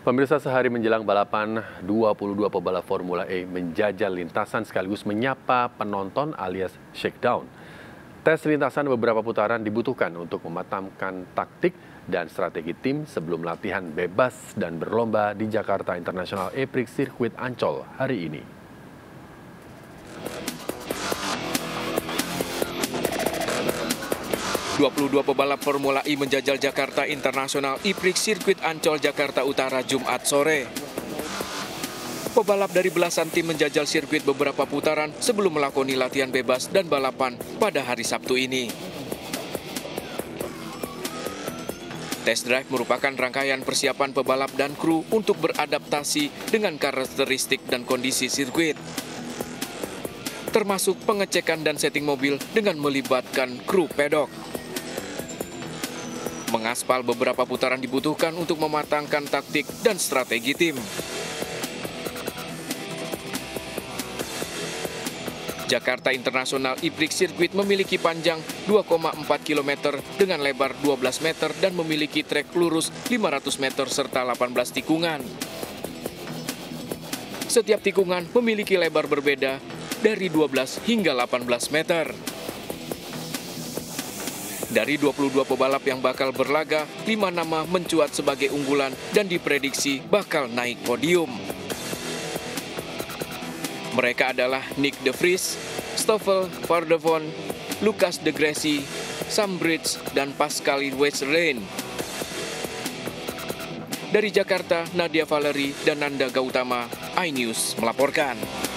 Pemirsa, sehari menjelang balapan, 22 pebalap Formula E menjajal lintasan sekaligus menyapa penonton alias shakedown. Tes lintasan beberapa putaran dibutuhkan untuk mematangkan taktik dan strategi tim sebelum latihan bebas dan berlomba di Jakarta International E-Prix Circuit Ancol hari ini. ...22 pebalap Formula E menjajal Jakarta International E-Prix Circuit Ancol, Jakarta Utara, Jumat sore. Pebalap dari belasan tim menjajal sirkuit beberapa putaran sebelum melakoni latihan bebas dan balapan pada hari Sabtu ini. Test drive merupakan rangkaian persiapan pebalap dan kru untuk beradaptasi dengan karakteristik dan kondisi sirkuit, termasuk pengecekan dan setting mobil dengan melibatkan kru pedok. Mengaspal beberapa putaran dibutuhkan untuk mematangkan taktik dan strategi tim. Jakarta International E-Prix Circuit memiliki panjang 2,4 km dengan lebar 12 meter dan memiliki trek lurus 500 meter serta 18 tikungan. Setiap tikungan memiliki lebar berbeda dari 12 hingga 18 meter. Dari 22 pebalap yang bakal berlaga, 5 nama mencuat sebagai unggulan dan diprediksi bakal naik podium. Mereka adalah Nick De Vries, Stoffel Vandervoort, Lucas de Grassi, Sam Brits, dan Pascal Wehrlein. Dari Jakarta, Nadia Valery dan Nanda Gautama, iNews melaporkan.